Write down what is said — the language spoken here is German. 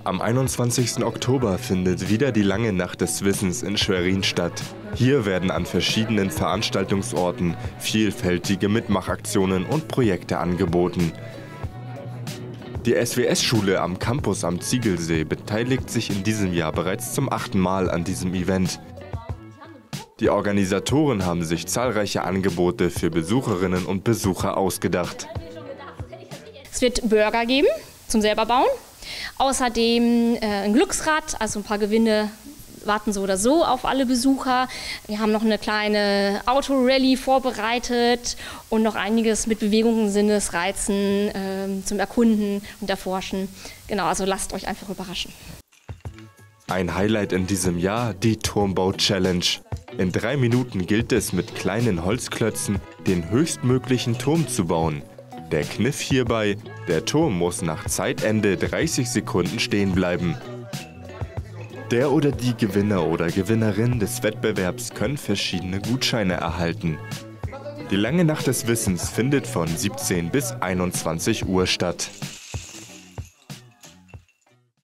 Am 21. Oktober findet wieder die Lange Nacht des Wissens in Schwerin statt. Hier werden an verschiedenen Veranstaltungsorten vielfältige Mitmachaktionen und Projekte angeboten. Die SWS-Schule am Campus am Ziegelsee beteiligt sich in diesem Jahr bereits zum 8. Mal an diesem Event. Die Organisatoren haben sich zahlreiche Angebote für Besucherinnen und Besucher ausgedacht. Es wird Burger geben zum selber bauen. Außerdem ein Glücksrad, also ein paar Gewinne warten so oder so auf alle Besucher. Wir haben noch eine kleine Autorallye vorbereitet und noch einiges mit Bewegungen, Sinnesreizen zum Erkunden und Erforschen. Genau, also lasst euch einfach überraschen. Ein Highlight in diesem Jahr, die Turmbau-Challenge. In 3 Minuten gilt es, mit kleinen Holzklötzen den höchstmöglichen Turm zu bauen. Der Kniff hierbei: Der Turm muss nach Zeitende 30 Sekunden stehen bleiben. Der oder die Gewinner oder Gewinnerin des Wettbewerbs können verschiedene Gutscheine erhalten. Die Lange Nacht des Wissens findet von 17 bis 21 Uhr statt.